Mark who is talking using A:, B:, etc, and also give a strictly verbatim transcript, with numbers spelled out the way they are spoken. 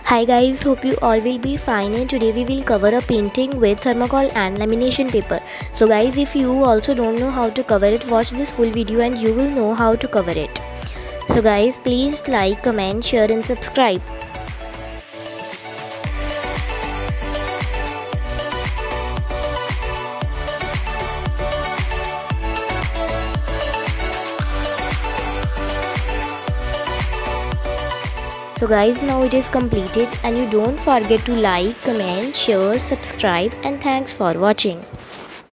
A: Hi guys, hope you all will be fine, and today we will cover a painting with thermocol and lamination paper. So guys, if you also don't know how to cover it, watch this full video and you will know how to cover it. So guys, please like, comment, share and subscribe. So guys, now it is completed and you don't forget to like, comment, share, subscribe and thanks for watching.